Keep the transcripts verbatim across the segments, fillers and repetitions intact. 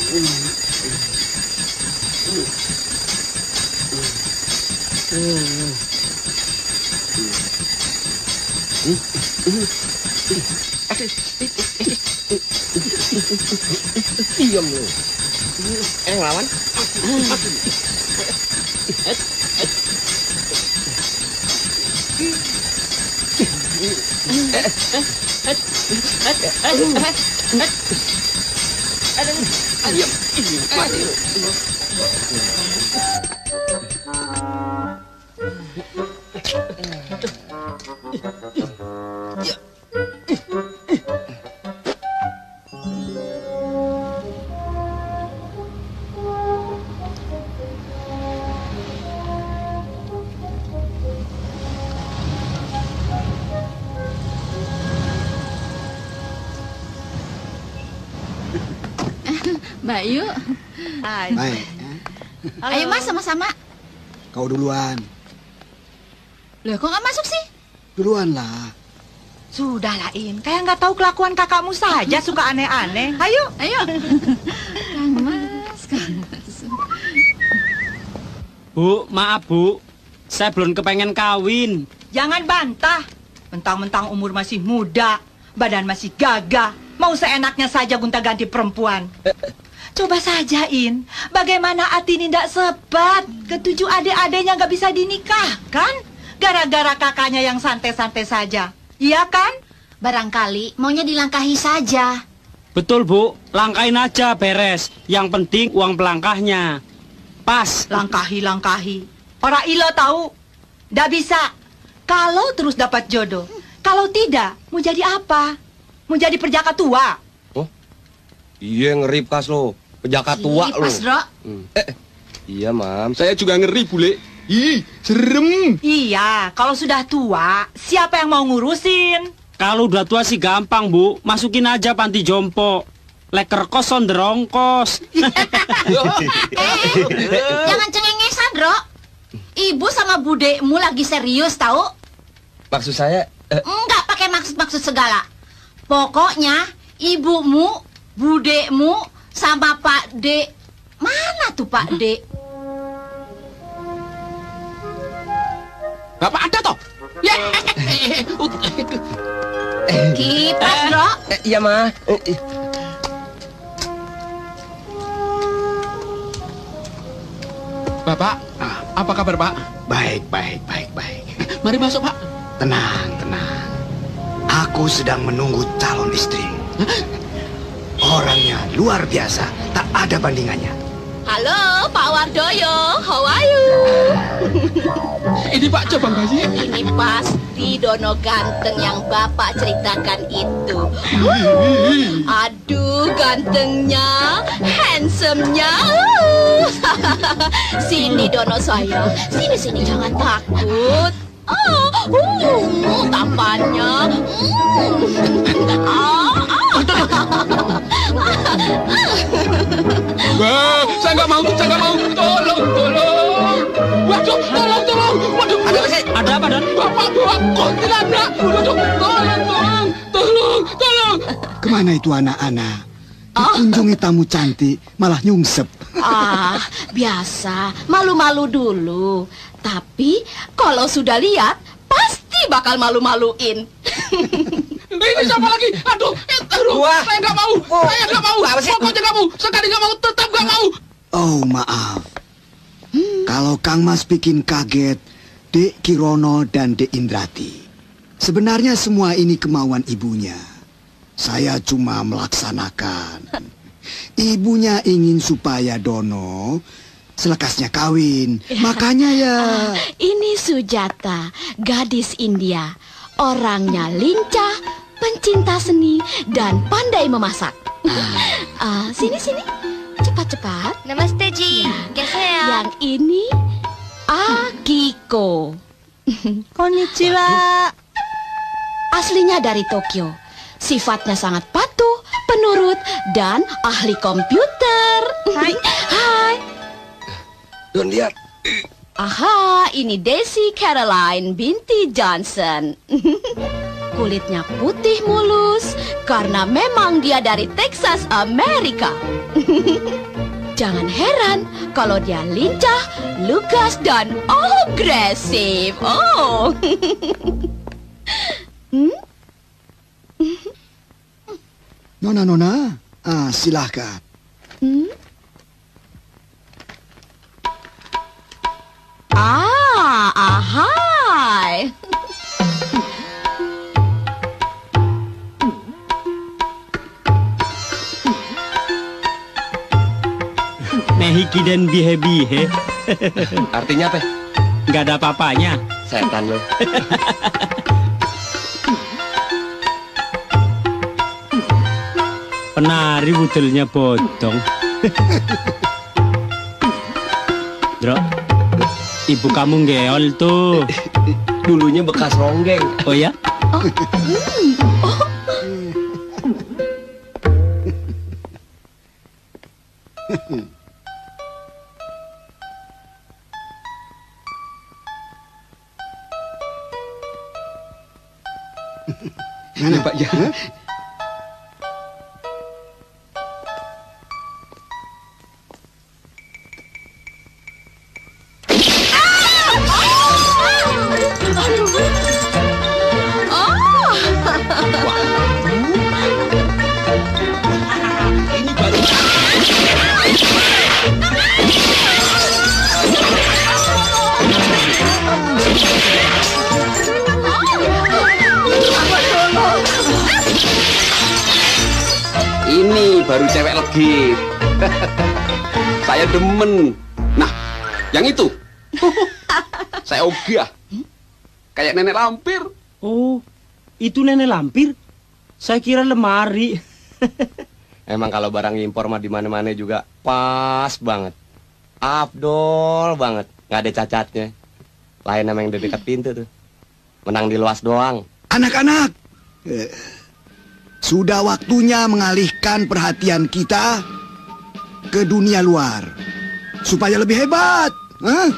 Diam lu. Yang lawan. Diam. Mati lu. Mbak Yu. Baik. Ayo Mas, sama-sama. Kau duluan. Loh, kok nggak masuk sih? Duluan lah. Sudahlah, In. Kayak nggak tahu kelakuan kakakmu saja, suka aneh-aneh. Ayo. Ayo. Kang Mas, Kang Mas. Bu, maaf Bu. Saya belum kepengen kawin. Jangan bantah. Mentang-mentang umur masih muda, badan masih gagah, mau seenaknya saja gonta-ganti perempuan. Coba saja, In. Bagaimana Atini tidak sebat? Ketujuh adik-adiknya nggak bisa dinikahkan? Gara-gara kakaknya yang santai-santai saja. Iya kan? Barangkali maunya dilangkahi saja. Betul Bu, langkahin aja beres. Yang penting uang pelangkahnya. Pas. Langkahi-langkahi. Orang ilo tahu. Nggak bisa. Kalau terus dapat jodoh. Kalau tidak, mau jadi apa? Mau jadi perjaka tua? Oh, iya ngeri pas lo. Penjaka tua lo. Pas, Bro. Hmm. Eh, iya, Mam. Saya juga ngeri, Bule. Ih, serem. Iya, kalau sudah tua, siapa yang mau ngurusin? Kalau udah tua sih gampang Bu. Masukin aja panti jompo. Leker kos onderongkos. Eh, jangan cengengesan, Bro. Ibu sama budekmu lagi serius, tahu? Maksud saya... Eh. Enggak pakai maksud-maksud segala. Pokoknya ibumu, budekmu, sama Pak D. Mana tuh Pak D? Bapak ada toh? Ya. Kipas, Bro. Eh, iya, Ma. Eh, eh. Bapak, apa kabar Pak? Baik, baik, baik, baik. Mari masuk Pak. Tenang, tenang. Aku sedang menunggu calon istri. Orangnya luar biasa, tak ada bandingannya. Halo, Pak Wardoyo. How are you? Ini Pak Cabang Bayi. Ini pasti Dono ganteng yang Bapak ceritakan itu. Aduh, gantengnya, handsome-nya. Sini Dono sayang. Sini, sini, jangan takut. Oh, uh, tampannya. Mm. Ah, ah. Wah, saya nggak mau, saya nggak mau. Tolong, tolong. Waduh, tolong, tolong. Waduh, ada apa sih? Ada apa, Don? Bapak bawa kuntilanak. Waduh, tolong, tolong, tolong, tolong. Kemana itu anak-anak? Dikunjungi tamu cantik, malah nyungsep. Ah, biasa. Malu-malu dulu. Tapi kalau sudah lihat, pasti bakal malu-maluin. Ini siapa lagi? Aduh, aduh, Wah. saya nggak mau, Oh. saya nggak mau, Apa sih? pokoknya nggak mau, sekali nggak mau, tetap nggak mau. Oh, maaf. Kalau Kang Mas bikin kaget, Dek Kirono dan Dek Indrati. Sebenarnya semua ini kemauan ibunya. Saya cuma melaksanakan. Ibunya ingin supaya Dono selekasnya kawin. Makanya ya... Ini Sujata, gadis India. Orangnya lincah, pencinta seni, dan pandai memasak. Ah, sini, sini. Cepat-cepat. Namaste Ji. Kesea. Yang ini Akiko. Konnichiwa. Aslinya dari Tokyo. Sifatnya sangat patuh, penurut, dan ahli komputer. Hai. Hai. Don lihat. Aha, ini Desi Caroline binti Johnson. kulitnya putih mulus karena memang dia dari Texas, Amerika. Jangan heran kalau dia lincah, lugas, dan agresif. Oh. hmm? Nona, Nona, ah, silahkan. Hmm? Ah, ahai. Mehiki dan bihe-bihe. Artinya apa? Nggak ada apa-apanya. Setan lo. Penari budalnya bodong. Dro, ibu kamu ngeol tuh. Dulunya bekas ronggeng. Oh ya? Oh, hmm. Oh. Mana Pak ya? Ini baru cewek legit. Saya demen. Nah, yang itu. Saya ogah. Kayak nenek lampir. Oh, itu nenek lampir. Saya kira lemari. Emang kalau barang impor mah di mana-mana juga pas banget. Abdol banget, nggak ada cacatnya. Lain sama yang di dekat pintu tuh. Menang di luas doang. Anak-anak, eh, sudah waktunya mengalihkan perhatian kita ke dunia luar supaya lebih hebat. Hah?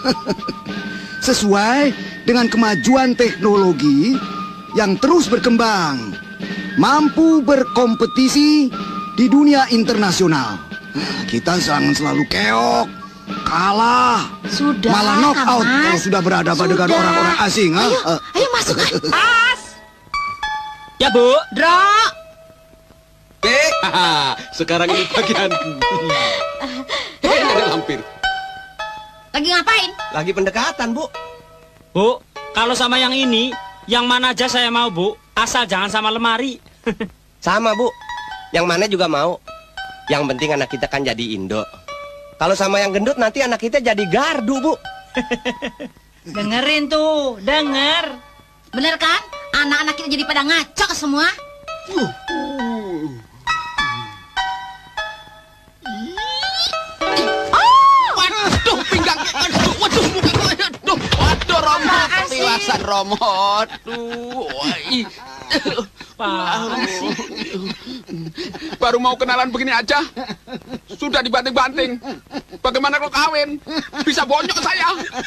Sesuai dengan kemajuan teknologi yang terus berkembang, mampu berkompetisi di dunia internasional. Kita jangan selalu keok, kalah, Sudah, malah knock Kang out Mas. kalau sudah berhadapan dengan Sudah. orang-orang asing. ha? Ayo, Eh, ayo masuk. Pas. Ya, Bu. Dro. Eh, sekarang ini bagianku. Eh, nenek lampir. Lagi ngapain? Lagi pendekatan, Bu. Bu, kalau sama yang ini, yang mana aja saya mau, Bu. Asal jangan sama lemari. Sama, Bu. Yang mana juga mau. Yang penting anak kita kan jadi Indo. Kalau sama yang gendut nanti anak kita jadi gardu, Bu. Dengerin tuh, denger. Bener kan? Anak-anak kita jadi pada ngaco semua. Waduh, pinggang. Waduh, waduh, muka gue. Aduh, waduh, Romot. Tiwasan Romot. Duh, wai. Apaan sih? Baru mau kenalan begini aja, sudah dibanting-banting. Bagaimana kalau kawin? Bisa bonyok saya.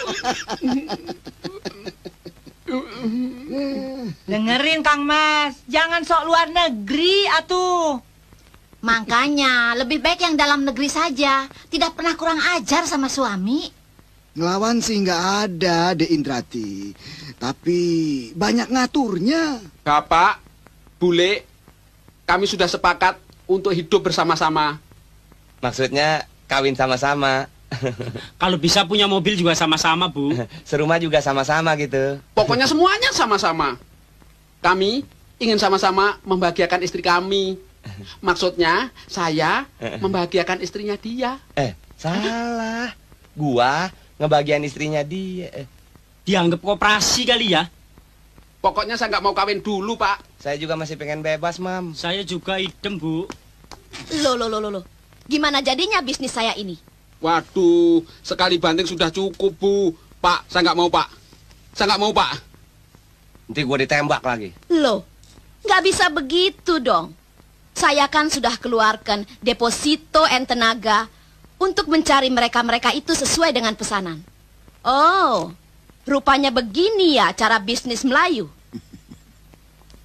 Dengerin Kang Mas, jangan sok luar negeri atuh. Makanya lebih baik yang dalam negeri saja. Tidak pernah kurang ajar sama suami. Ngelawan sih nggak ada, De Indrati. Tapi banyak ngaturnya. Bapak, Bule, kami sudah sepakat untuk hidup bersama-sama. Maksudnya kawin sama-sama. Kalau bisa punya mobil juga sama-sama, Bu. Serumah juga sama-sama gitu. Pokoknya semuanya sama-sama. Kami ingin sama-sama membahagiakan istri kami. Maksudnya, saya membahagiakan istrinya dia. Eh, salah. Gua ngebagian istrinya dia. Eh, Dianggap koperasi kali ya. Pokoknya saya nggak mau kawin dulu, Pak. saya juga masih pengen bebas, Mam. Saya juga idem, Bu. Loh, loh, loh, loh. Gimana jadinya bisnis saya ini? Waduh, sekali banting sudah cukup, Bu. Pak, saya nggak mau, Pak. Saya nggak mau, Pak. Nanti gua ditembak lagi. Loh, nggak bisa begitu dong. Saya kan sudah keluarkan deposito and tenaga untuk mencari mereka-mereka itu sesuai dengan pesanan. Oh, rupanya begini ya cara bisnis Melayu.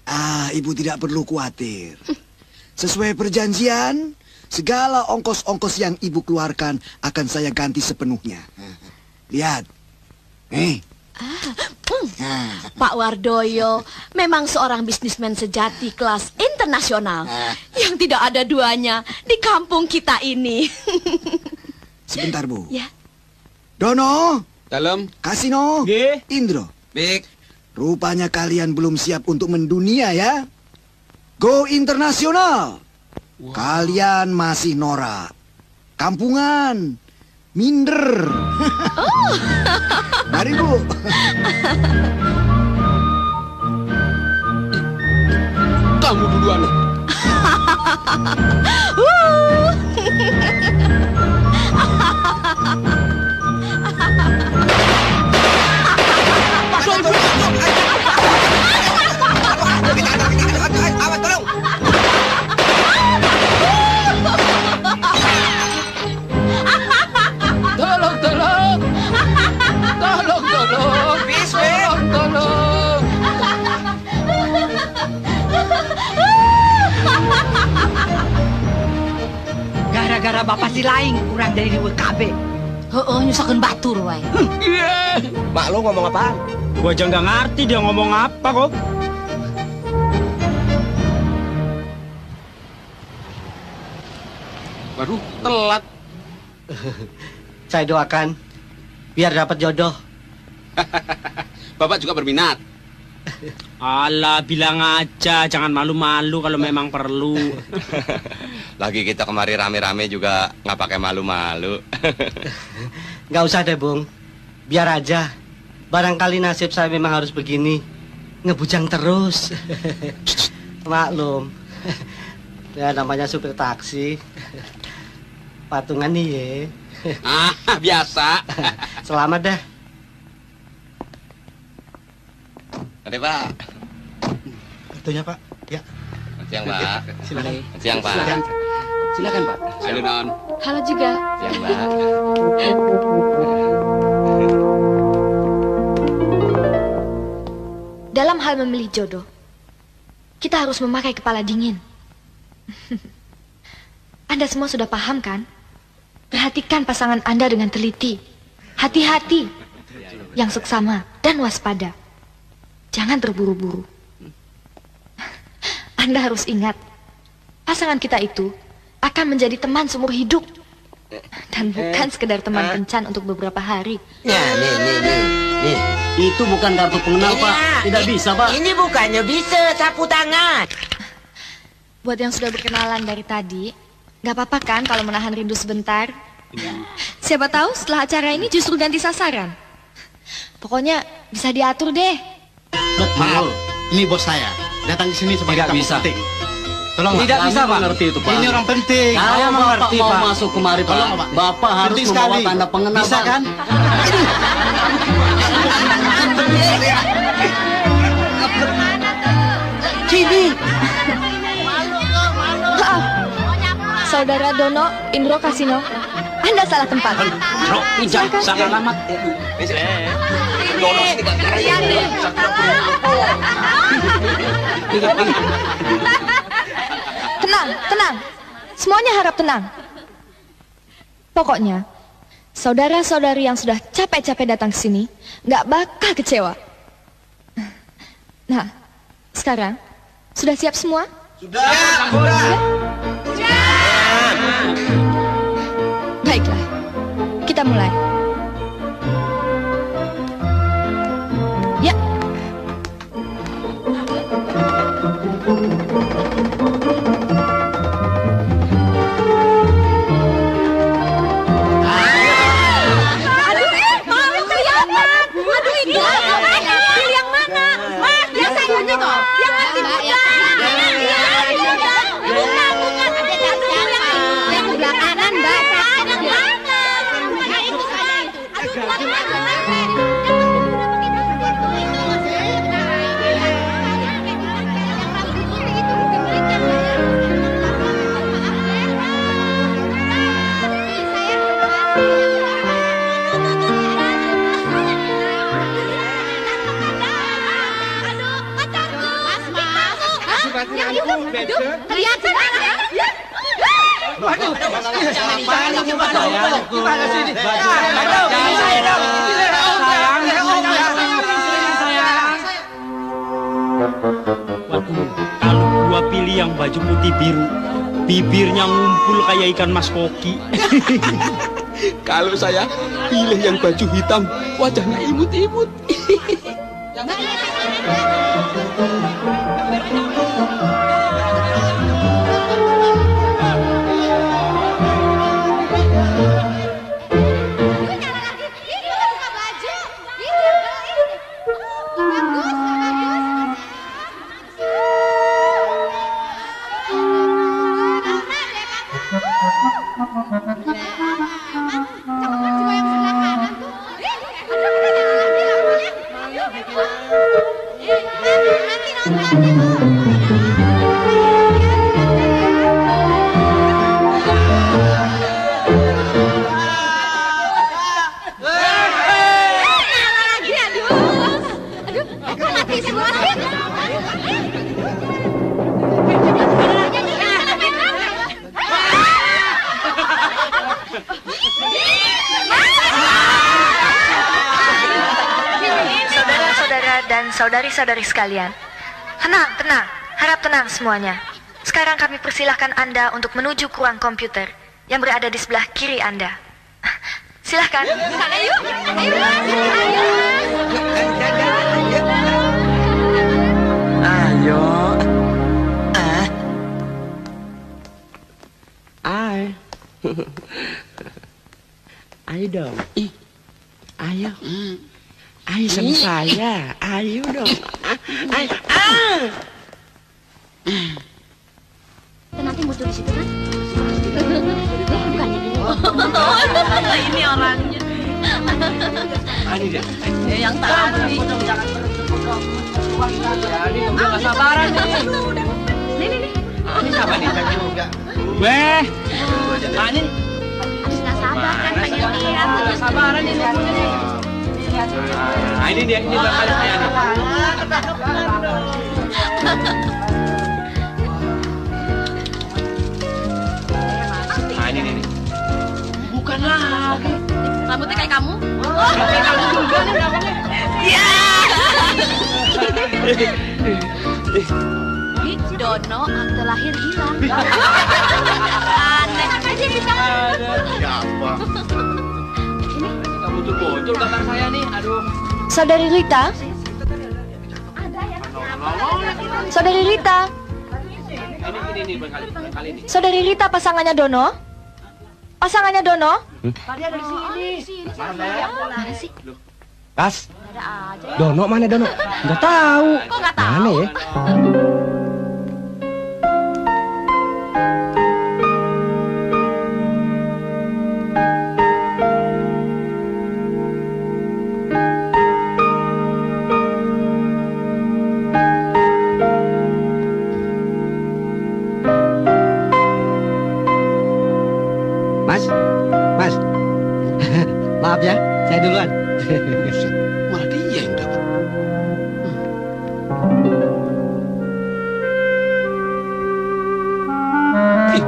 Ah, ibu tidak perlu khawatir. Sesuai perjanjian, segala ongkos-ongkos yang ibu keluarkan akan saya ganti sepenuhnya. Lihat. Eh. Ah, hmm. Pak Wardoyo memang seorang bisnismen sejati kelas internasional yang tidak ada duanya di kampung kita ini. Sebentar, Bu. Ya. Dono. Dalam. Kasino. Nggih. Indro. Bik. Rupanya kalian belum siap untuk mendunia ya. Go internasional. Wow. Kalian masih norak. Kampungan. Minder. Oh. Mari, Bu. Kamu duluan. Tolong, tolong. Tolong, tolong. Bis, tolong, tolong. Gara-gara bapak si laing kurang dari dua K B. Heeh, nyusakeun batur wae. Mak lo ngomong apaan? Gua aja nggak ngerti dia ngomong apa kok. Baru telat. Saya doakan biar dapat jodoh. Bapak juga berminat. Alah, bilang aja, jangan malu-malu kalau memang perlu. Lagi kita kemari rame-rame juga nggak pakai malu-malu. Nggak usah deh, Bung. Biar aja. Barangkali nasib saya memang harus begini. Ngebujang terus. Maklum. Ya namanya supir taksi. Patungan nih ya. Ah, biasa. Selamat dah. Ada Pak. Kartunya Pak. Ya. Selamat siang Pak. Silakan. Selamat siang Pak. Silakan, Silakan Pak. Halo, Non. Halo juga. Siang Pak. Dalam hal memilih jodoh, kita harus memakai kepala dingin. Anda semua sudah paham kan? Perhatikan pasangan Anda dengan teliti. Hati-hati. Yang seksama dan waspada. Jangan terburu-buru. Anda harus ingat, pasangan kita itu akan menjadi teman seumur hidup. Dan bukan sekedar teman kencan untuk beberapa hari. Ya, nih, nih, nih, nih. Itu bukan kartu pengenal, Ini Pak. ya, Tidak i- bisa, Pak. Ini bukannya bisa sapu tangan. Buat yang sudah berkenalan dari tadi, nggak apa-apa kan kalau menahan rindu sebentar? Siapa tahu setelah acara ini justru ganti sasaran. Pokoknya bisa diatur deh. Maaf, ini bos saya. Datang ke sini sebagai Tidak tamu bisa. penting. Tolong, Tidak Pak. bisa, Kami Pak. mengerti itu, Pak. Ini orang penting. Saya Kalau mengerti, Bapak mau Pak. masuk kemari, Pak. Tolong, Pak. Bapak harus Penting membawa sekali. tanda pengenal, Bisa, Pak. kan? Cibi. Maaf, Saudara Dono, Indro Kasino. Anda salah tempat. Bro, pinjam, Silakan. sangat alamat. Tenang, tenang. Semuanya harap tenang. Pokoknya, saudara-saudari yang sudah capek-capek datang ke sini nggak bakal kecewa. Nah, sekarang sudah siap semua? Sudah, sudah. Baiklah, kita mulai. Ya. Aduh, eh, malu kelihatan. Aduh, ini pilih yang mana? Mas, biasa ini toh. Yang ngerti muda. Bukan, bukan. Yang sebelah kanan, Mbak. Yang mana? Yang itu saja. Waduh, gimana gimana gimana sih ini? Waduh, kalau gua pilih yang baju putih biru, bibirnya ngumpul kayak ikan mas koki. Kalau saya pilih yang baju hitam, wajahnya imut-imut. Saudari-saudari sekalian, tenang, tenang, harap tenang semuanya. Sekarang kami persilahkan Anda untuk menuju ke ruang komputer yang berada di sebelah kiri Anda. Silahkan. Sana yuk. Ayo. Ah. Ayo. Ayo dong. Ih. Ayo. Ayo sama saya, ayo dong. Ayo. Ah. Nanti muncul di situ kan? Bukannya gini. Ini orangnya. Ini dia. Eh, yang tadi. Ini udah nggak sabaran nih. Nih, nih, nih. Ini siapa nih juga? Weh, Pak ini. Habis nggak sabar kan pengen lihat. Nggak sabaran nih lihatnya nih. Nah ini dia, ini bakal saya nih. Nah ini nih. Bukan lagi. Rambutnya kayak kamu? Oh, kayak kamu juga nih rambutnya. Iya. Dono akte lahir hilang. Aneh aja bisa. Siapa? Kamu tuh bocor belakang saya nih, aduh. Saudari Rita. Saudari Rita. Ini ini nih berkali berkali ini. Saudari Rita pasangannya Dono. Pasangannya Dono. Tadi ada di sini. Mana sih? Kas, Ada aja. Dono mana Dono? Nggak tahu. Kok nggak tahu? Mana ya? Mas, Mas, maaf ya, saya duluan. Malah dia yang dapat. Ih.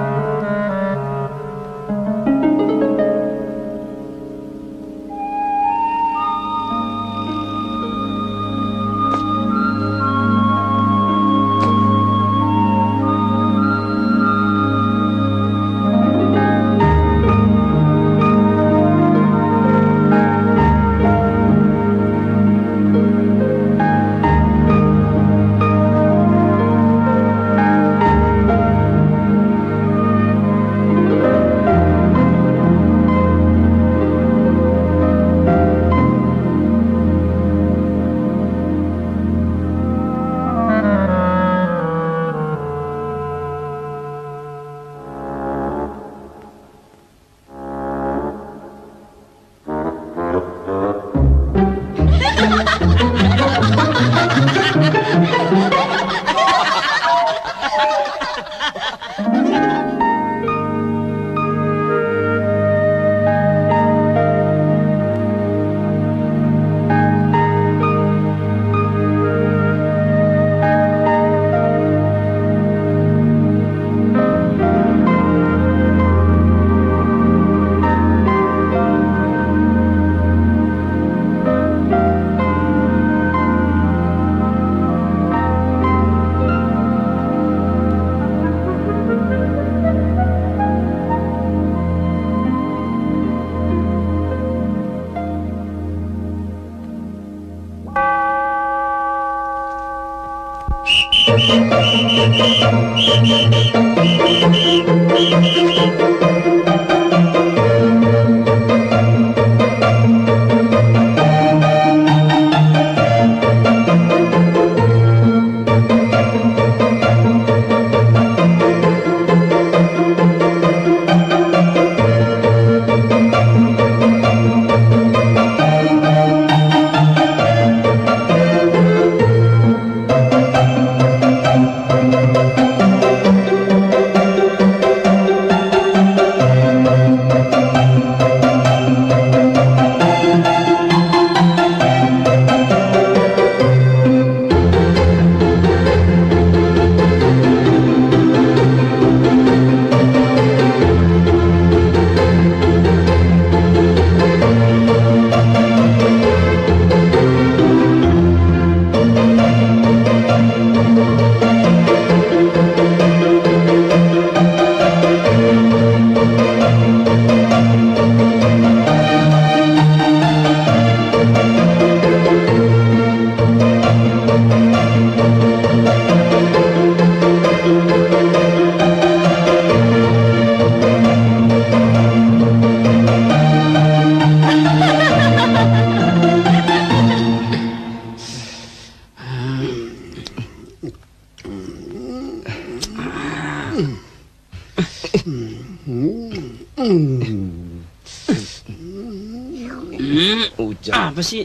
Hujan. Apa sih?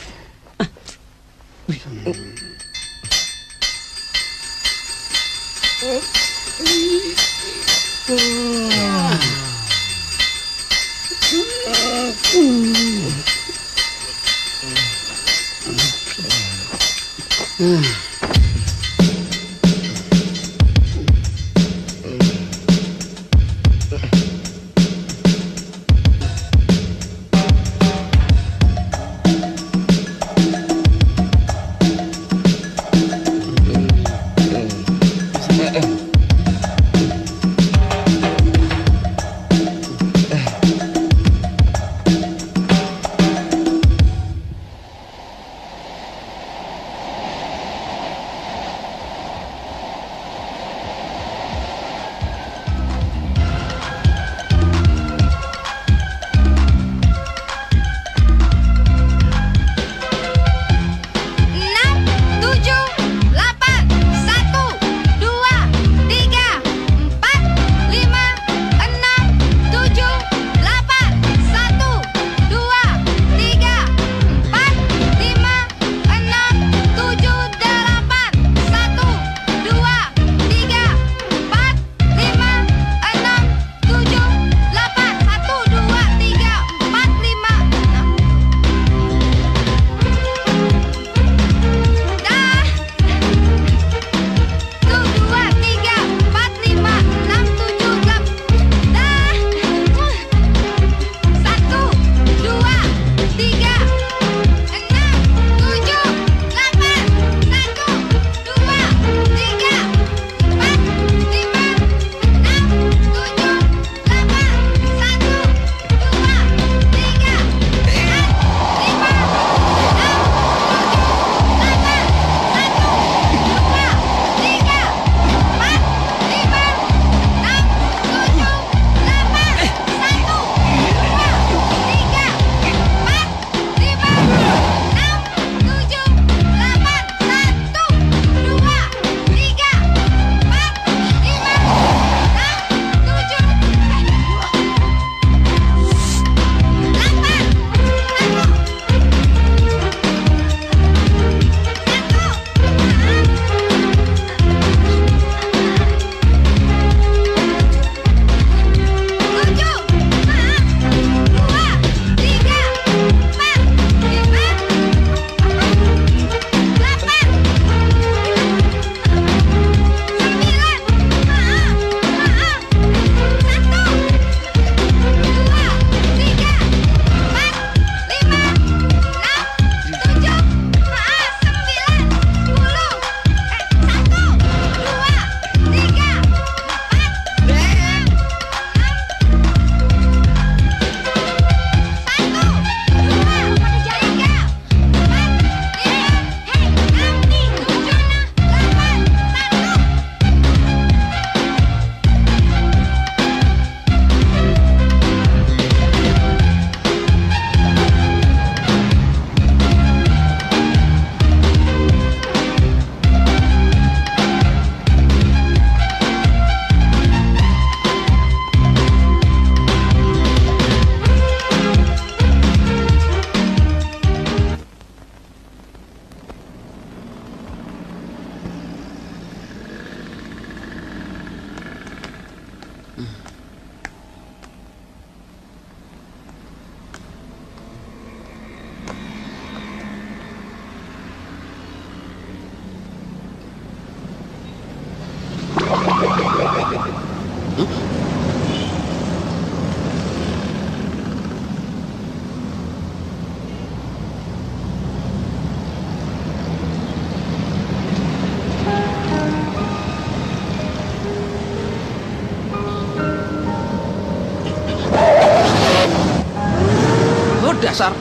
Dasar.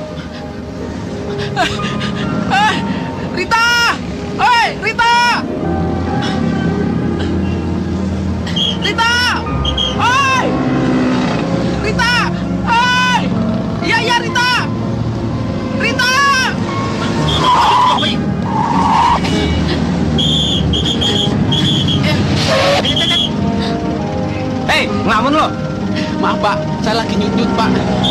Eh, Rita! Hei, Rita! Rita! Hei! Rita! Hei! Iya, iya, Rita! Rita! Hei, ngelamun bangun lo. Maaf Pak, saya lagi nyut-nyut Pak.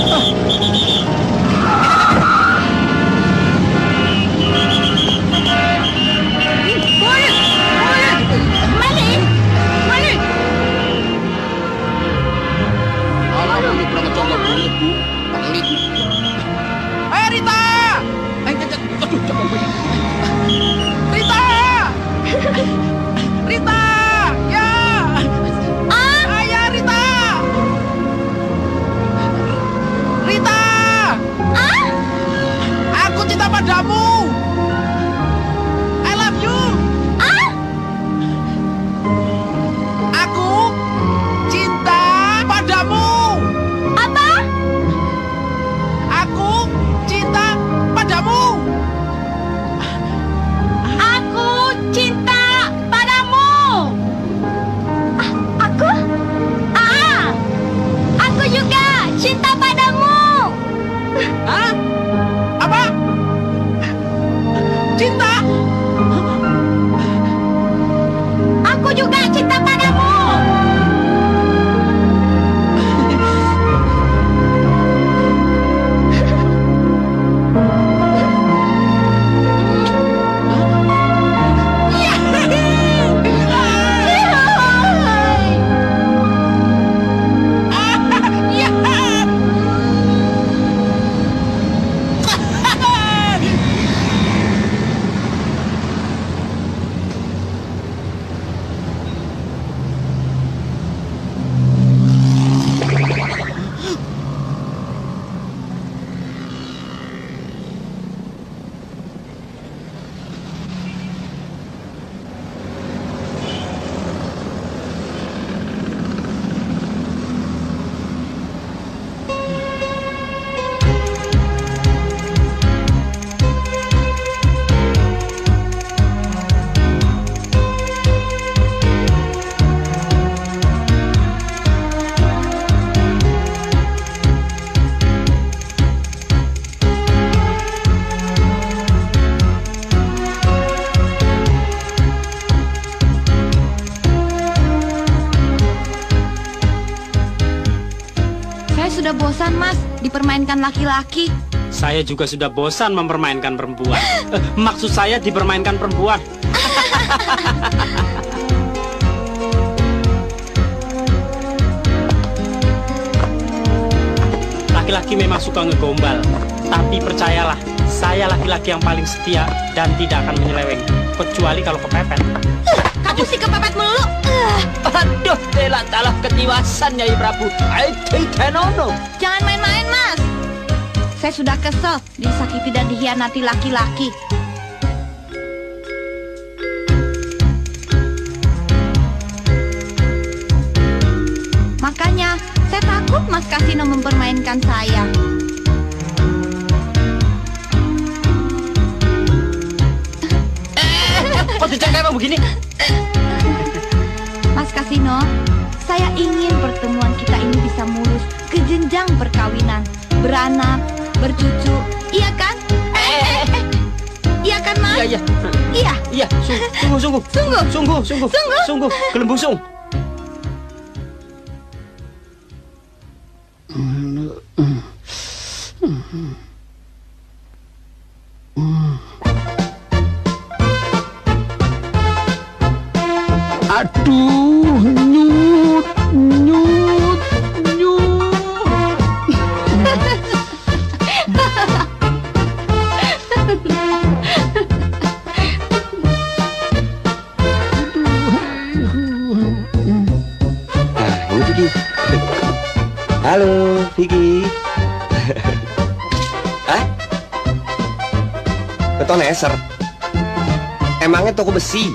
Malin, Malin. Alah, ini pernah ngecongkak dulu. Balik. Eh Rita! Eh, aduh, coba gue. Rita! Rita! Ya! Ah, Ayah Rita! Rita! ah, Aku cinta padamu! I love you! ah. Aku cinta padamu! Apa? Aku cinta padamu! Aku cinta padamu. Ah, aku? Ah, aku juga cinta padamu. Hah? Apa? Cinta? Aku juga cinta padamu. Saya sudah bosan, Mas, dipermainkan laki-laki. Saya juga sudah bosan mempermainkan perempuan. Eh, maksud saya dipermainkan perempuan. Laki-laki memang suka ngegombal. Tapi percayalah, saya laki-laki yang paling setia dan tidak akan menyeleweng. Kecuali kalau kepepet. Kamu sih kepepet melulu. Aduh, telah talah ketiwasan Nyai Prabu. I think I know. Jangan main-main, Mas. Saya sudah kesel disakiti dan dikhianati laki-laki. Makanya, saya takut Mas Kasino mempermainkan saya. Kok dicengkeram begini? Mas Kasino, saya ingin pertemuan kita ini bisa mulus ke jenjang perkawinan, beranak, bercucu, iya kan? Eh, eh, eh. Iya kan, Mas? Iya, iya. Iya. Iya, sungguh, sungguh. Sungguh. Sungguh, sungguh. Sungguh. Sungguh, gelembusung. Aduh, nyut, nyut, nyut. Nah, ini Vicky. Halo, Vicky. Hah? Beton eser. Emangnya toko besi?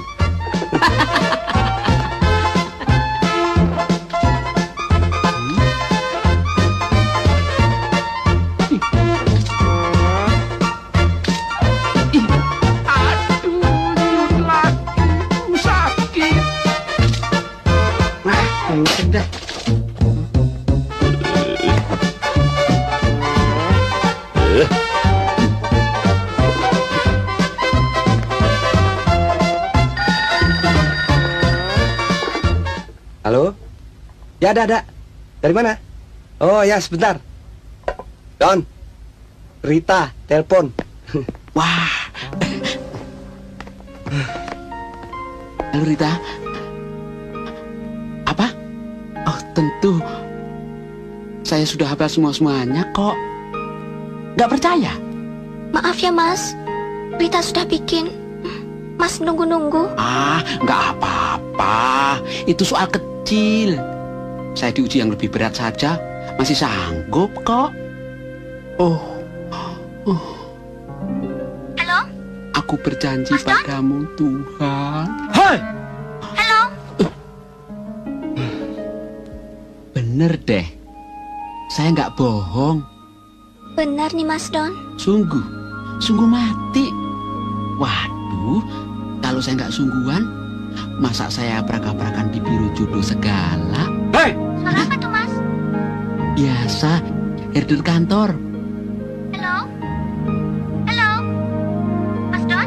Halo? Ya, ada, ada. Dari mana? Oh ya, sebentar. Don, Rita, telepon. Wah. Halo Rita. Apa? Oh tentu. Saya sudah hafal semua-semuanya kok. Gak percaya? Maaf ya mas, Rita sudah bikin mas nunggu-nunggu. Ah, gak apa-apa. Itu soal kecil. Saya diuji yang lebih berat saja masih sanggup kok. Oh, oh. Halo? Aku berjanji Mas Don? padamu Tuhan. Hai! Halo? Bener deh. Saya nggak bohong. Benar nih Mas Don. Sungguh, sungguh mati. Waduh, kalau saya nggak sungguhan, masa saya prak-prakan di biro jodoh segala? Hei! Suara apa tuh Mas? Biasa, herder kantor. Halo? Halo? Mas Don?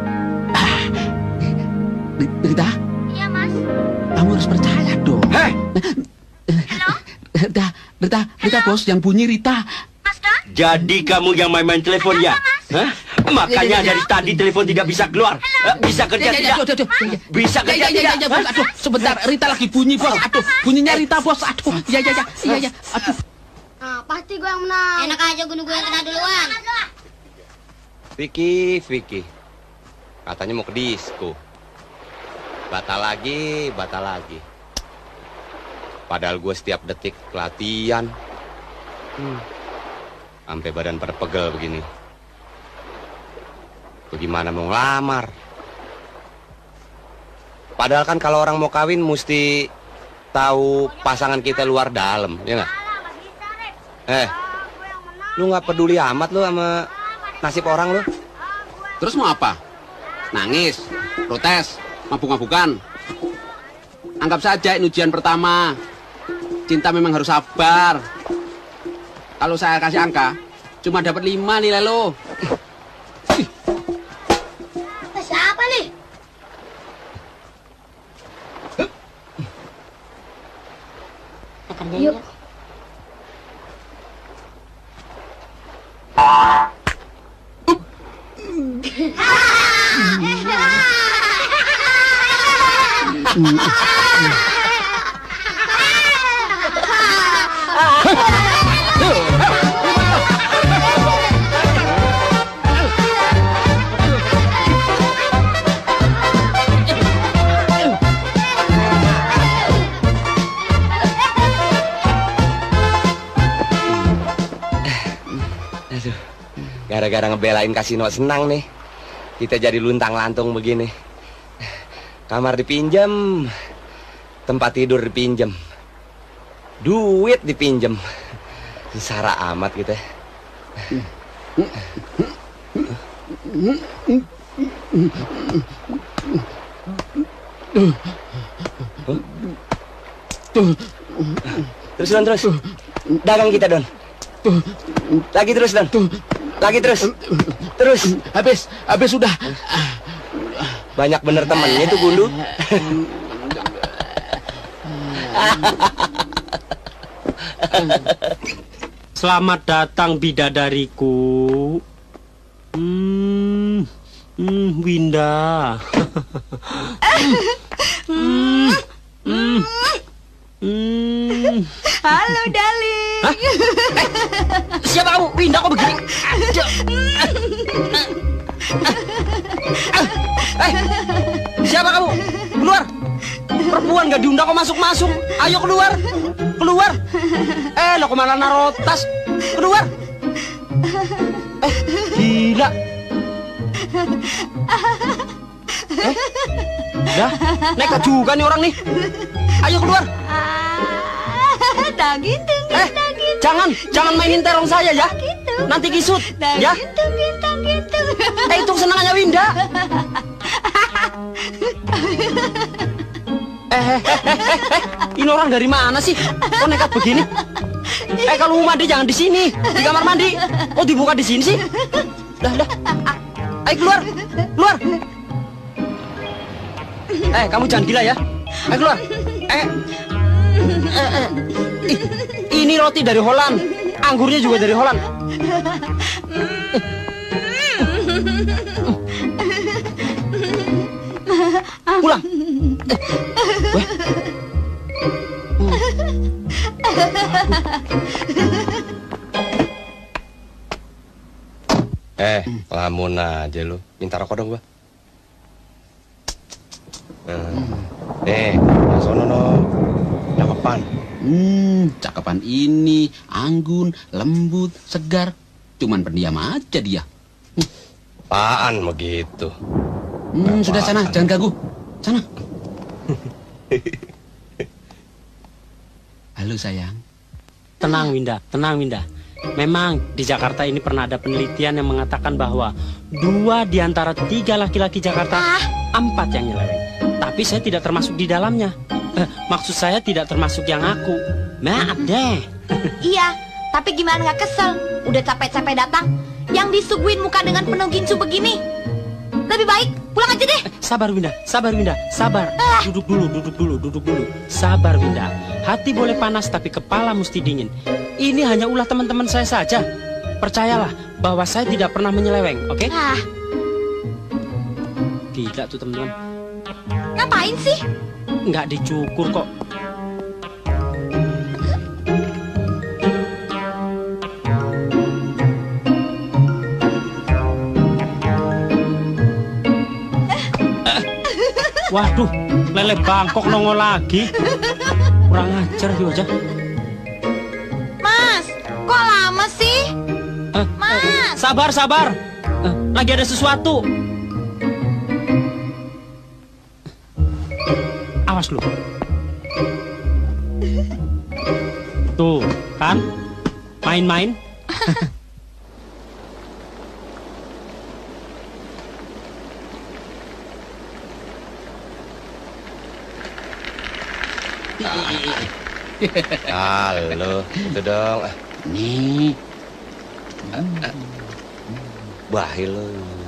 Rita, Iya Mas. kamu harus percaya dong. Hei! Halo? Rita, Rita, Rita bos, yang bunyi Rita. Mas Don? Jadi kamu yang main-main telepon ya? Hah? Makanya dari tadi telepon tidak bisa keluar. Eh, Bisa kerja tidak? Bisa kerja tidak? Hah? Aduh, sebentar, Rita lagi bunyi bos. Aduh, bunyinya Rita bos. Aduh, ya ya ya, iya ya. Aduh. Nah, pasti gue yang menang. Enak aja gue yang kena duluan. Vicky, Vicky. Katanya mau ke disco. Batal lagi, batal lagi. Padahal gue setiap detik latihan. Hmm. Sampai badan pada pegel begini. Bagaimana mau ngelamar? Padahal kan kalau orang mau kawin mesti tahu pasangan kita luar dalam, ya nggak? Eh, lu nggak peduli amat lu sama nasib orang lu? Terus mau apa? Nangis, protes, mabuk-mabukan. Anggap saja ini ujian pertama. Cinta memang harus sabar. Kalau saya kasih angka, cuma dapat lima nilai lo. Siapa nih? Yuk. Aduh, gara-gara ngebelain kasino senang nih. Kita jadi luntang-lantung begini. Kamar dipinjam, tempat tidur dipinjam, duit dipinjam. Sengsara amat kita. Terus Don, terus. Dagang kita Don. Lagi terus Don. Lagi terus. Terus. Habis, habis sudah. Banyak bener temennya itu Gundu. Selamat datang bidadariku. Hmm, hmm Winda. hmm, hmm, hmm. Halo, darling. Hah? Eh, siapa kamu? Winda kok begini? Eh, siapa kamu? Keluar. Perempuan gak diundang kok masuk-masuk. Ayo keluar. Keluar. Eh, lo kemana naruh tas? Keluar. Eh, gila. Eh, dah, nekat juga nih orang nih. Ayo keluar. Daging, daging, Eh, daging. jangan, jangan mainin terong saya ya. Gitu. Nanti kisut, Daging, ya. daging, daging, daging. Eh, itu senangannya Winda. Eh, eh, eh, eh, eh, ini orang dari mana sih? Kok nekat begini? Eh, kalau mau mandi jangan di sini, di kamar mandi. Kok dibuka di sini sih? Dah, dah. Ayo keluar, keluar. Eh, kamu jangan gila ya. Ayo keluar. Eh, eh, eh. Ih, ini roti dari Holland. Anggurnya juga dari Holland. Pulang. Weh. Eh, lamun aja lu. Minta rokok dong gua. Nah, nih, sono no. Cakepan. Hmm, cakepan ini, anggun, lembut, segar. Cuman pendiam aja dia. Apaan begitu? Hmm, sudah sana, jangan ganggu. Sana. Halo sayang. Tenang Winda, tenang Winda. Memang di Jakarta ini pernah ada penelitian yang mengatakan bahwa dua di antara tiga laki-laki Jakarta, empat yang nyeleweng. Tapi saya tidak termasuk di dalamnya. Eh, maksud saya tidak termasuk yang aku. Maaf deh. Iya, tapi gimana nggak kesel? Udah capek-capek datang, yang disuguhin muka dengan penuh gincu begini. Lebih baik pulang aja deh. Eh, sabar Winda, sabar Winda, sabar. Ah. Duduk dulu, duduk dulu, duduk dulu. Sabar Winda. Hati boleh panas tapi kepala mesti dingin. Ini hanya ulah teman-teman saya saja. Percayalah bahwa saya tidak pernah menyeleweng, oke? Okay? Ah. Tidak tuh teman-teman. Ngapain sih? Nggak dicukur kok. Waduh, lele bangkok nongol lagi. Kurang ajar dia aja. Mas, kok lama sih? Eh, Mas. Eh, sabar, sabar. Eh, lagi ada sesuatu. Awas lu. Tuh, kan? Main-main. Halo, itu dong. Nih. Bahil lo.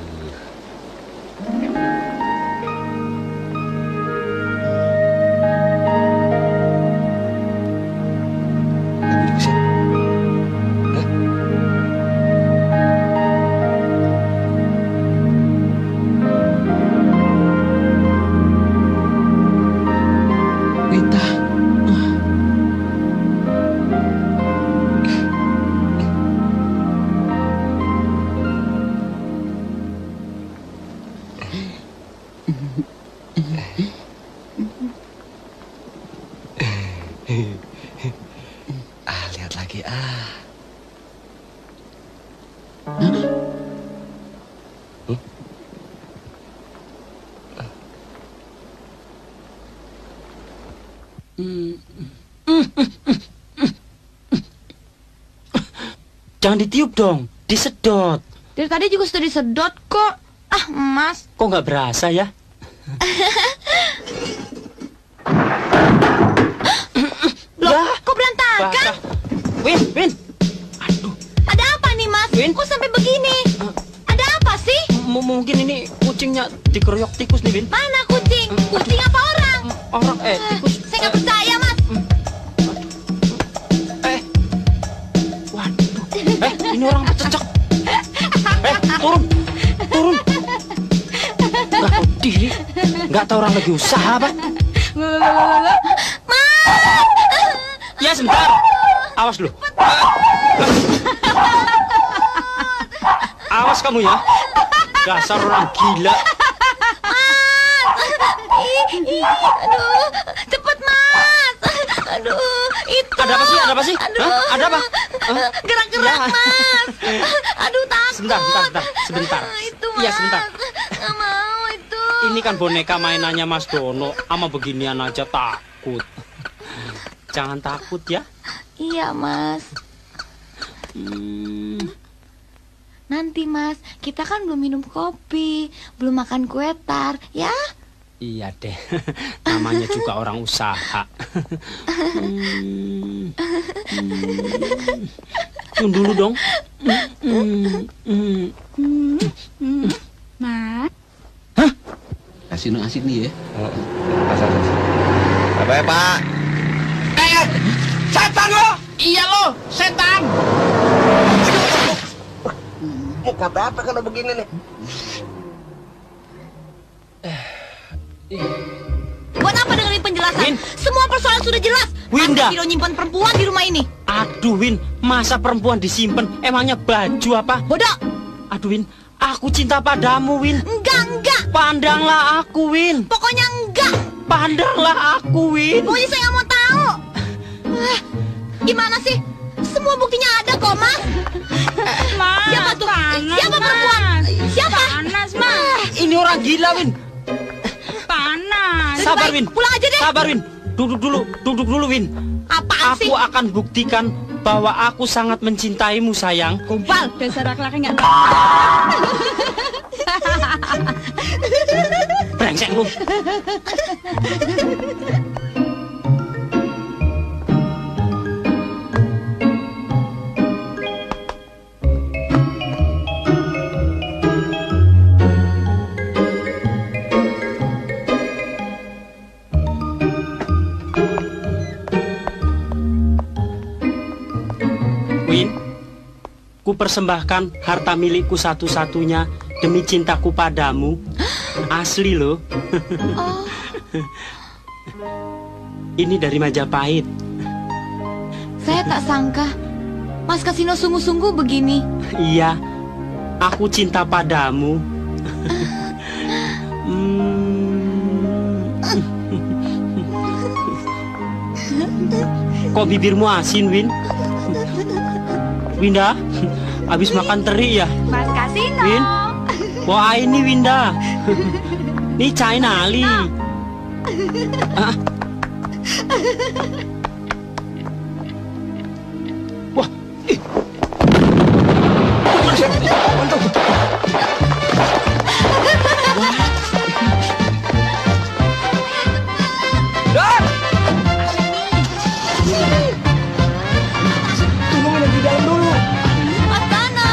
Ah, lihat lagi ah. Hmm? Jangan ditiup dong, disedot. Dari tadi juga sudah disedot kok. Ah, Mas. Kok nggak berasa ya? Loh, ya, kok berantakan? Win, Win. Aduh. Ada apa nih, Mas? Win? Kok sampai begini? Uh, Ada apa sih? M mungkin ini kucingnya dikeroyok tikus nih, Win. Mana kucing? Uh, kucing apa orang? Orang, eh, tikus. Uh, saya nggak uh, percaya, Mas. Eh. Waduh. Eh, ini orang bercecek. Eh, turun. Turun. Nggak tahu diri. Nggak tahu orang lagi usaha, apa? Mas! Ya, sebentar. Awas lu. Awas kamu ya. Dasar orang gila. Mas! Ih, aduh, cepet Mas. Aduh, itu. Ada apa sih? Ada apa sih? Aduh. Hah? Ada apa? Gerak-gerak, ya. Mas. Aduh, takut. Sebentar, sebentar, sebentar. Sebentar. Itu, Mas. Iya, sebentar. Nggak mau itu. Ini kan boneka mainannya Mas Dono. Ama beginian aja takut. Jangan takut ya. Iya, Mas. Hmm. Nanti, Mas, kita kan belum minum kopi, belum makan kue tar, ya? Iya deh, namanya juga orang usaha. Hmm. Hmm. Tunggu dulu dong. Hmm. Hmm. Hmm. Mas. Hah? Kasih nu asik nih ya. Oh, asal, asal. Apa ya, Pak? Eh, setan Iya lo, setan. Muka apa kalau begini nih? Buat apa dengerin penjelasan? Win. Semua persoalan sudah jelas. Winda. Mas Kiro nyimpan perempuan di rumah ini. Aduh, Win, masa perempuan disimpan? Emangnya baju apa? Bodoh. Aduh, Win, aku cinta padamu, Win. Enggak, enggak. Pandanglah aku, Win. Pokoknya enggak. Pandanglah aku, Win. Pokoknya saya nggak mau tahu. Ah, gimana sih? Semua buktinya ada kok, Mas. Mas, Siapa tuh? panas, Siapa perempuan? Mas. Siapa? Panas, Mas. Ini orang gila, Win. Panas. Sabar, Win. Pulang aja deh. Sabar, Win. Duduk dulu, duduk dulu, Win. Apaan sih? Aku akan buktikan bahwa aku sangat mencintaimu, sayang. Kumpal, dasar laki-laki nggak. Brengsek lu. Win, ku persembahkan harta milikku satu-satunya demi cintaku padamu. Asli loh. Oh. Ini dari Majapahit. Saya tak sangka Mas Kasino sungguh-sungguh begini. Iya, aku cinta padamu. Hmm. Kok bibirmu asin, Win? Winda, habis makan teri ya? Mas Kasino. Win, wah ini Winda. Ini China Ali. Ah. Wah, ih. Tolongin yang di dalam dulu. Mas Dana.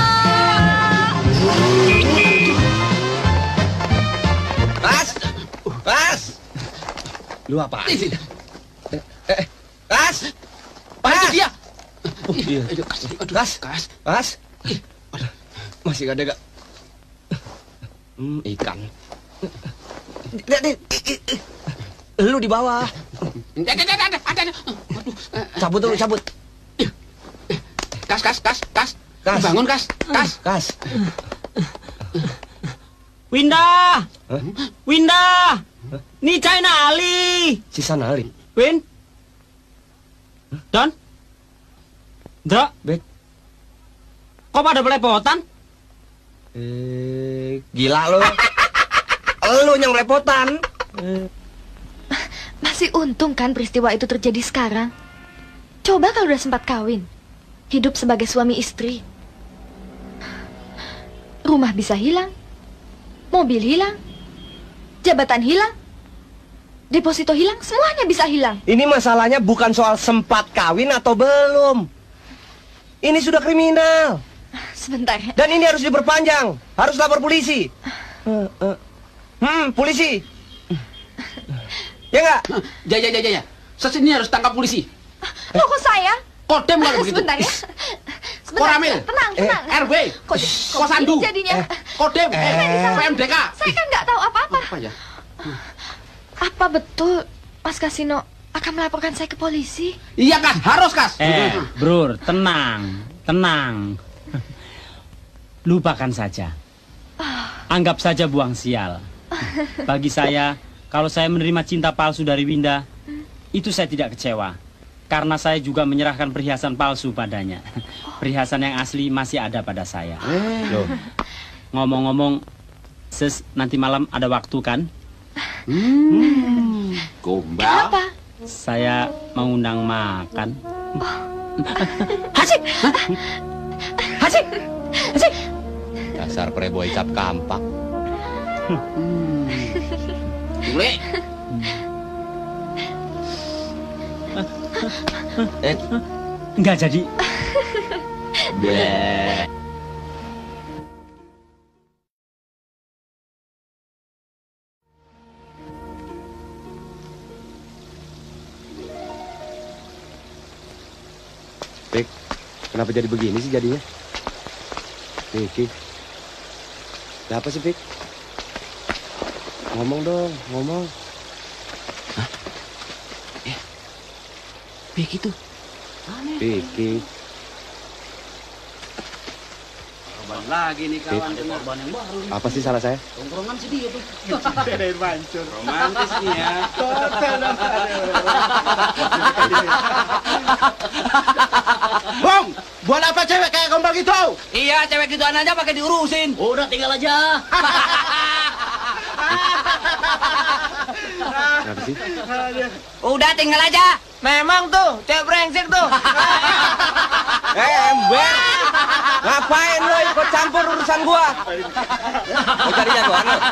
Mas, Mas. Lu apa sih? Eh, eh, Mas, Mas. Dia. Oh, iya. Mas, Mas, Mas. Masih gak ada gak? Hmm, ikan. Lihat nih, lu di bawah. Ada, ada, ada, ada, ada. Waduh. Cabut dulu, cabut. Kas, kas, kas, kas. Kas. Bangun, kas, kas. Kas. Winda, Winda, ini China Ali. Sisa nali. Win, Don, Dra, Bek. Kok pada belepotan? Eh, gila lo. Lu yang lepotan. Masih untung kan peristiwa itu terjadi sekarang. Coba kalau udah sempat kawin, hidup sebagai suami istri. Rumah bisa hilang, mobil hilang, jabatan hilang, deposito hilang, semuanya bisa hilang. Ini masalahnya bukan soal sempat kawin atau belum. Ini sudah kriminal. Sebentar. Dan ini harus diperpanjang. Harus lapor polisi. Hmm, polisi. Ya nggak? Ya, ya, ya, ya, ya. Sesini harus tangkap polisi. Loh kok saya? Kodem kalau begitu. Sebentar ya. Sebentar. Koramil. Tenang, tenang. R W. Kok, Kosandu. kok jadinya? Kodem. Eh. P M D K. Saya kan nggak tahu apa-apa. Apa ya? Apa betul Mas Kasino akan melaporkan saya ke polisi? Iya, Kas. Harus, Kas. Eh, Bro, tenang, tenang. Lupakan saja. Anggap saja buang sial. Bagi saya, kalau saya menerima cinta palsu dari Winda, itu saya tidak kecewa. Karena saya juga menyerahkan perhiasan palsu padanya. Perhiasan yang asli masih ada pada saya. Loh, ngomong-ngomong, Sis, nanti malam ada waktu kan? Hmm, gombal. Kenapa? Saya mau undang makan. Hasik! Hasik! Hasik! Dasar preboy cap kampak. Bule. Eh, Enggak jadi. bleh. Pik, kenapa jadi begini sih jadinya? Vicky. Ada apa sih, Pik? Ngomong dong, ngomong. Hah? Eh, Vicky tuh. Aneh. Vicky. Korban lagi nih kawan. Ada korban yang baru. Apa sih salah saya? Tongkrongan sih dia tuh. Dari mancur. Romantis nih ya. Bong, buat apa cewek kayak gombal gitu? Iya, cewek gituan aja pakai diurusin. Udah tinggal aja. Kenapa sih? Udah tinggal aja. Memang tuh, cewek brengsek tuh. Eh, ember. Ngapain lo ikut campur urusan gua? Mau cari jagoan lo?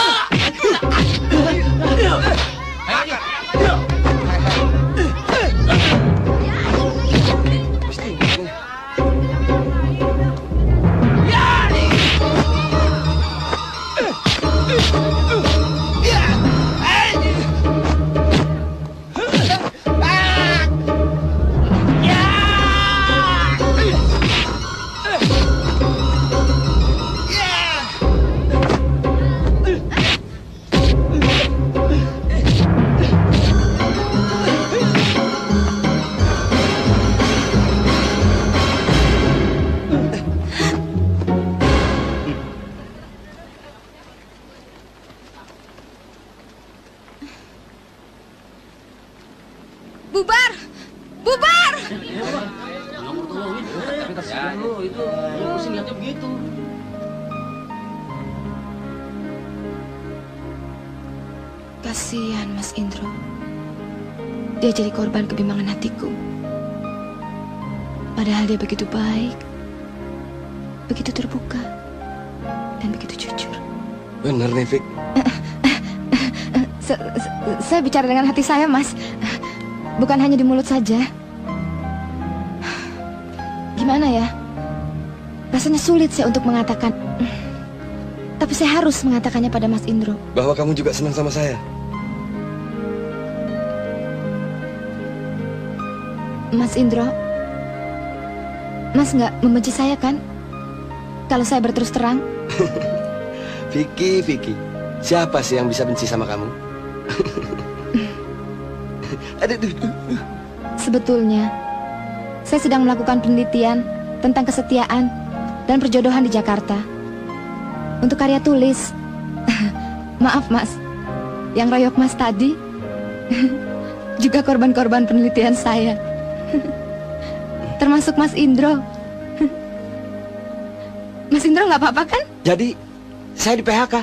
Bubar! Bubar! Itu, pusing lihatnya begitu. Kasihan Mas Indro. Dia jadi korban kebimbangan hatiku. Padahal dia begitu baik, begitu terbuka, dan begitu jujur. Bener nih, Fik. Se- se- Saya bicara dengan hati saya, Mas. Bukan hanya di mulut saja. Gimana ya? Rasanya sulit saya untuk mengatakan. Tapi saya harus mengatakannya pada Mas Indro. Bahwa kamu juga senang sama saya. Mas Indro, Mas nggak membenci saya kan? Kalau saya berterus terang? Vicky, Vicky. Siapa sih yang bisa benci sama kamu? Sebetulnya, saya sedang melakukan penelitian tentang kesetiaan dan perjodohan di Jakarta. Untuk karya tulis. Maaf, Mas. Yang royok Mas tadi juga korban-korban penelitian saya. Termasuk Mas Indro. Mas Indro nggak apa-apa kan? Jadi, saya di P H K.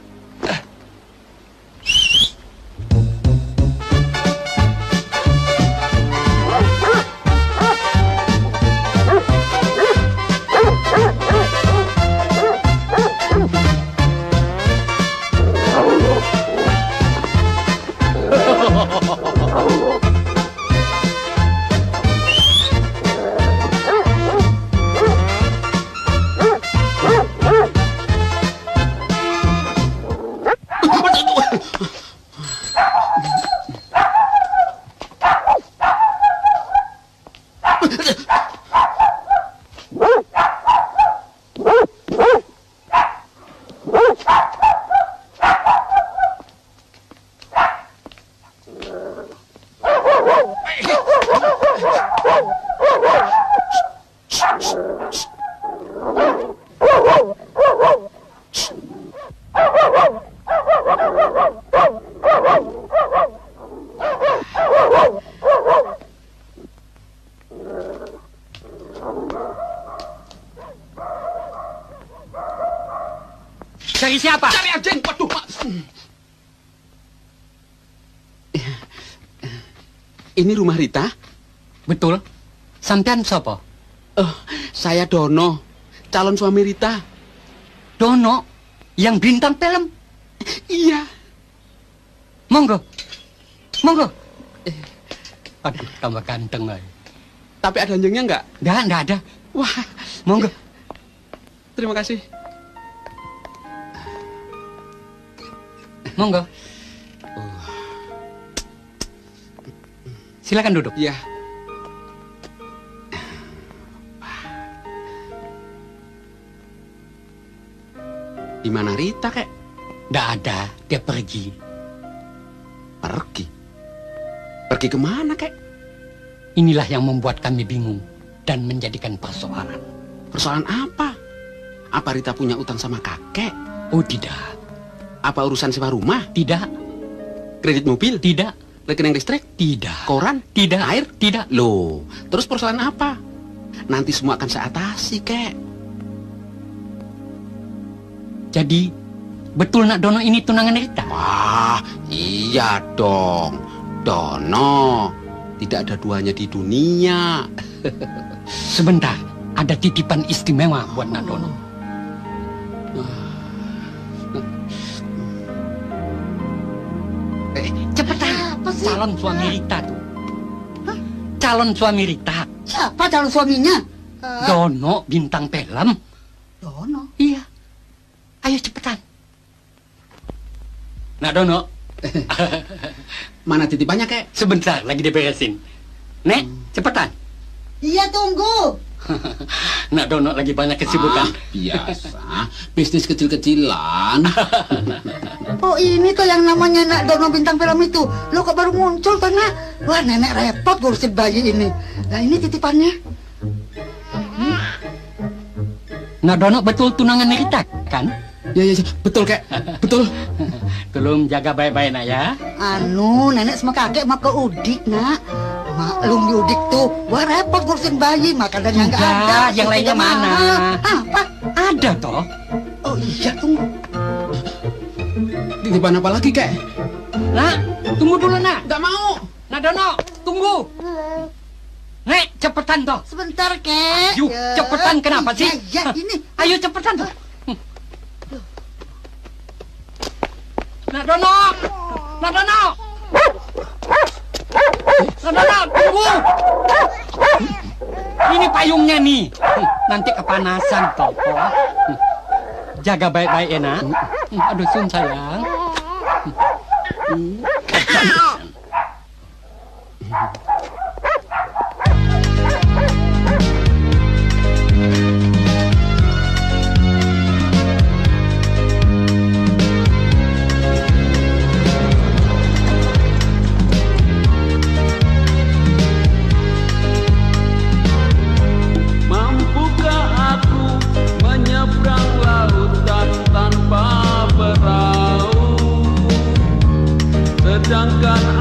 Cari siapa? Cari anjing, waduh, Pak. Ini rumah Rita? Betul. Sampean siapa? Oh, saya Dono, calon suami Rita. Dono? Yang bintang film? Iya. Monggo. Monggo. Eh, aduh, tambah ganteng ay. Tapi ada anjingnya nggak? Nggak, nggak ada. Wah, monggo. Terima kasih. Monggo. Silakan duduk. Iya. Di mana Rita, kek? Nggak ada, dia pergi. Pergi? Pergi kemana, kek? Inilah yang membuat kami bingung dan menjadikan persoalan. Persoalan apa? Apa Rita punya utang sama kakek? Oh, tidak. Apa urusan sewa rumah? Tidak. Kredit mobil? Tidak. Rekening listrik? Tidak. Koran? Tidak. Air? Tidak. Loh, terus persoalan apa? Nanti semua akan saya atasi, kek. Jadi, betul nak Dono ini tunangan Rita? Wah, iya dong. Dono, tidak ada duanya di dunia. Sebentar, ada titipan istimewa buat nak Dono. Eh, cepetan. Calon suami Rita tuh. Calon suami Rita. Siapa calon suaminya? Dono, bintang film. Dono? Iya. Ayo cepetan. Nak Dono. Mana titipannya, kek? Sebentar, lagi diberesin. Nek, cepetan. Iya, tunggu. Nak Dono lagi banyak kesibukan. Ah, biasa. Bisnis kecil-kecilan. Oh, ini tuh yang namanya Nak Dono bintang film itu. Lo kok baru muncul, tuh, Nak? Wah, nenek repot ngurusin bayi ini. Nah, ini titipannya. Hmm. Nak Dono betul tunangan Rita, kan? Ya, ya, ya, betul, kek. Betul. Tolong jaga baik-baik, nak, ya. Anu, nenek sama kakek mau ke Udik, Nak. Maklum di Udik tuh, wah repot ngurusin bayi, makanannya nggak ada. Yang lainnya mana? Apa? Ada, toh. Oh iya, tunggu. Titipan apa lagi, kek? Nak, tunggu dulu, nak. Nggak mau. Nak Dono, tunggu. Nek, cepetan, toh. Sebentar, kek. Yuk, cepetan, kenapa sih? Ya, ya, ini. Ayo, cepetan, toh. Nak Dono! Nak Dono! Nak Dono, tunggu! Ini payungnya nih. Nanti kepanasan, toh. Jaga baik-baik ya, nak. Aduh, Sun, sayang. Mampukah aku menyeberang lautan tanpa perahu, sedangkan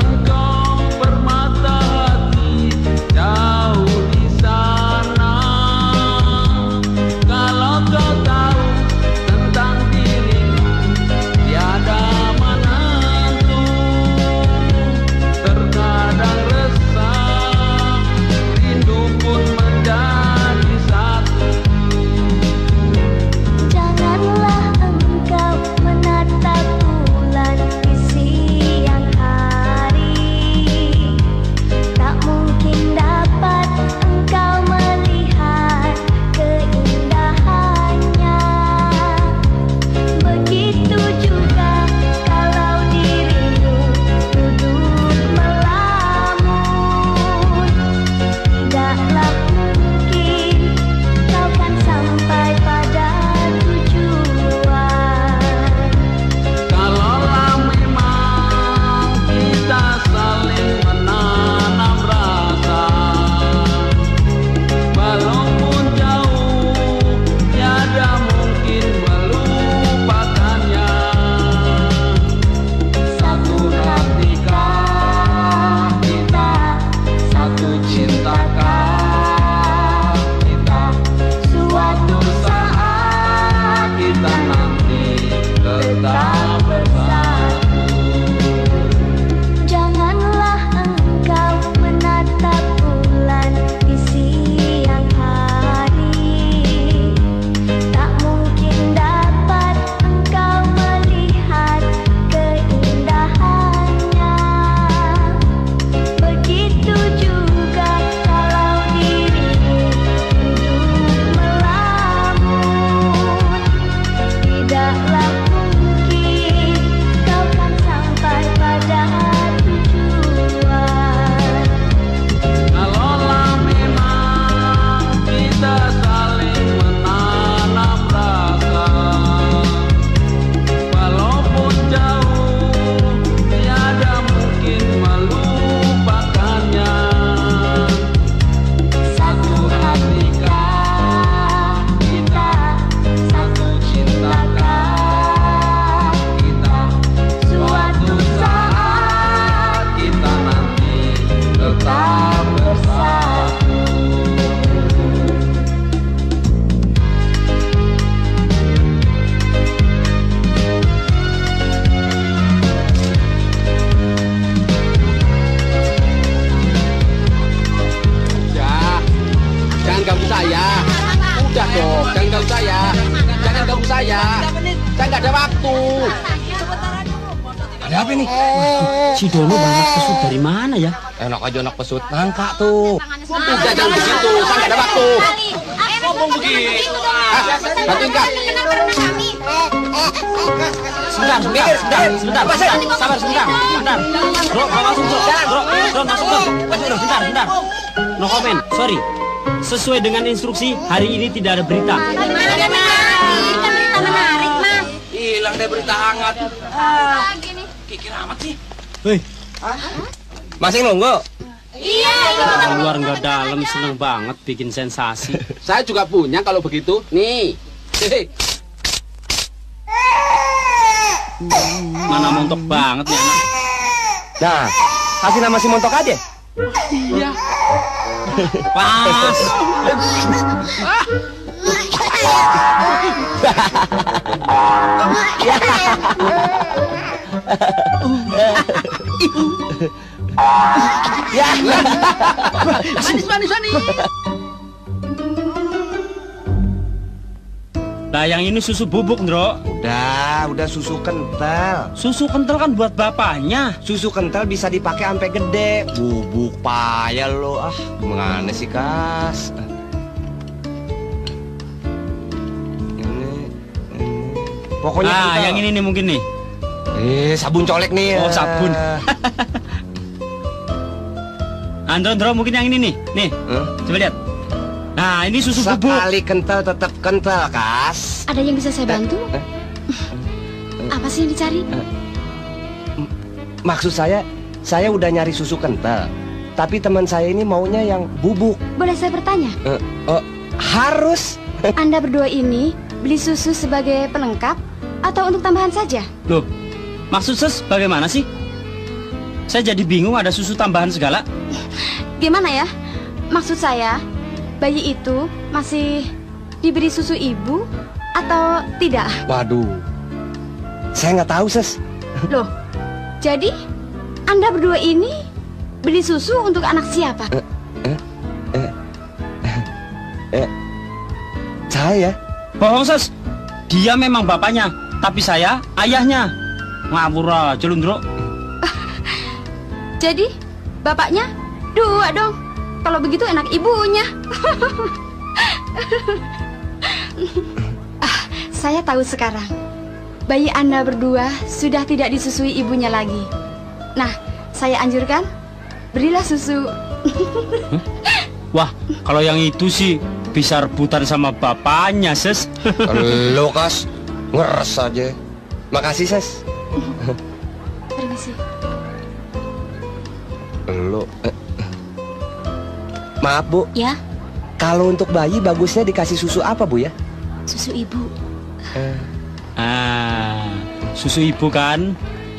Udah dong, jangan ganggu saya. Jangan ganggu saya. Saya nggak ada waktu. Ada apa nih? Si Dono banyak pesut dari mana ya? Enak aja anak pesut. Nangka tuh. Udah jangan begitu, saya nggak ada waktu. Ngomong begitu. Ah, bantuin Kak. Sebentar, sebentar, sebentar, sebentar, sebentar, sabar sebentar, sebentar. Bro, bro masuk bro, bro, bro masuk bro, masuk bro, sebentar, sebentar. No comment, sorry. Sesuai dengan instruksi, hari ini tidak ada berita. Berita menarik, Mas. Hilang deh berita hangat. Ah, gini. Kikir amat sih. Hei, Masih nunggu? Iya, keluar nggak dalam, seneng banget bikin sensasi. Saya juga punya kalau begitu. Nih. Hehe. Mana montok banget nih anak. Nah, kasih nama si montok aja. Iya. Pas. Ya. Manis, manis, manis. Nah, yang ini susu bubuk, Ndro. Udah, udah susu kental. Susu kental kan buat bapaknya. Susu kental bisa dipakai sampai gede. Bubuk payah lo. Ah, gimana sih, Kas? Ini, ini. Pokoknya Nah, kental. yang ini nih mungkin nih. Eh, sabun colek nih. Oh, sabun. Andro, Andro, mungkin yang ini nih. Nih, Huh? coba lihat. Nah, ini susu bubuk. Sekali kental tetap kental, Kas. Ada yang bisa saya bantu? Apa sih yang dicari? Maksud saya, saya udah nyari susu kental. Tapi teman saya ini maunya yang bubuk. Boleh saya bertanya? Eh, oh, harus. Anda berdua ini beli susu sebagai pelengkap atau untuk tambahan saja? Loh, maksud Ses bagaimana sih? Saya jadi bingung ada susu tambahan segala. Gimana ya? Maksud saya, bayi itu masih diberi susu ibu atau tidak? Waduh, saya nggak tahu, Ses. Loh, jadi Anda berdua ini beli susu untuk anak siapa? Eh, eh, eh, saya. Bohong, Ses. Dia memang bapaknya, tapi saya ayahnya. Ngawur aja lu, Ndro. Jadi bapaknya dua dong. Kalau begitu enak ibunya. Ah, saya tahu sekarang. Bayi Anda berdua sudah tidak disusui ibunya lagi. Nah, saya anjurkan berilah susu. Wah, kalau yang itu sih bisa rebutan sama bapaknya, Ses. Lo, Kas, ngeres aja. Makasih, Ses. Permisi. Lo, eh. Maaf, Bu. Ya, Kalau untuk bayi bagusnya dikasih susu apa, Bu ya? susu ibu. Eh, Ah, susu ibu kan?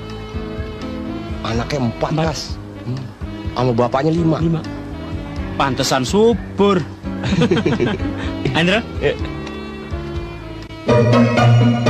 anaknya empat, Kas. Hmm. Sama bapaknya lima. Lima. Pantesan subur. Andra? Eh.